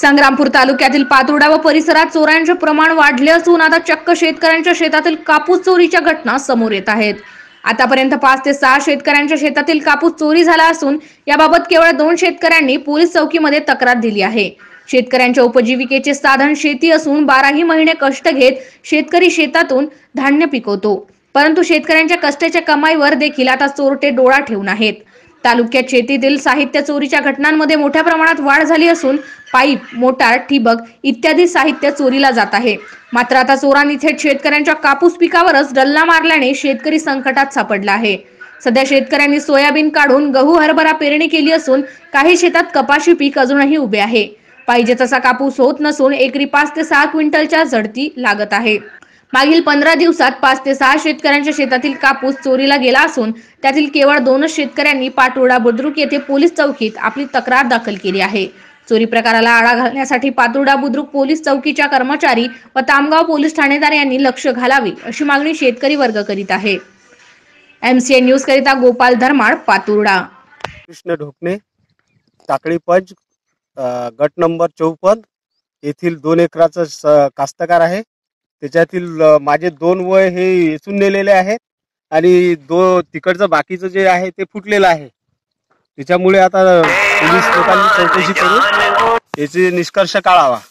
संग्रामपूर तालुक्यातील पातुर्डा व परिसरात चोऱ्यांचे प्रमाण वाढले असून आता चक्क शेतकऱ्यांच्या शेतातील कापूस चोरीच्या घटना समोर येत आहेत। आतापर्यंत 5 ते 6 शेतकऱ्यांच्या शेतातील कापूस चोरी झाला असून याबाबत केवळ 2 शेतकऱ्यांनी पोलीस चौकीमध्ये तक्रार दिली आहे। शेतकऱ्यांच्या उपजीविकेचे साधन शेती असून 12ही महिने कष्ट घेत शेतकरी शेतातून धान्य पिकवतो, परंतु शेतकऱ्यांच्या कष्टाच्या कमाईवर देखील आता चोरटे डोळा ठेवून आहेत। तालुक्यात शेतीतील साहित्य चोरीच्या घटनांमध्ये मोठ्या प्रमाणात वाढ झाली असून पाईप, मोटार, ठिबक इत्यादी साहित्य चोरीला जात आहे। मात्र आता चोरांनी थेट शेतकऱ्यांच्या कापूस पिकावरच डल्ला मारल्याने शेतकरी संकटात सापडला आहे। सध्या शेतकऱ्यांनी सोयाबीन काढून गहू हरभरा पेरणी केली असून काही शेतात कपाशी पीक अजूनही उभे आहे। पाहिजे तसा कापूस होत नसून एकरी 5 ते 6 क्विंटलच्या झडती लागत आहे। मागील 15 दिवसात 5 ते 6 शेतकऱ्यांच्या शेतातील कापूस चोरीला गेला असून त्यातील केवळ 2 शेतकऱ्यांनी पातुर्डा बुद्रुक येथे पोलीस चौकीत आपली तक्रार दाखल केली आहे। चोरी प्रकाराला आळा घालण्यासाठी पातुर्डा बुद्रुक पोलीस चौकीच्या कर्मचारी व तामगाव पोलीस ठाणेदार यांनी लक्ष घालावे अशी मागणी शेतकरी वर्ग करीत आहे। एमसीए न्यूज करिता गोपाल धर्माड, पातुर्डा। कृष्ण ढोकणे, टाकळी पंच, गट नंबर 54 येथील 2 एकराचा कास्तकार आहे। त्याच्यातील माझे 2 वय हे येचून नेलेले आहेत आणि तिकडचं बाकीचं जे आहे ते फुटलेलं आहे। त्याच्यामुळे आता पोलीस लोकांनी चौकशी करून याचे निष्कर्ष काढावा।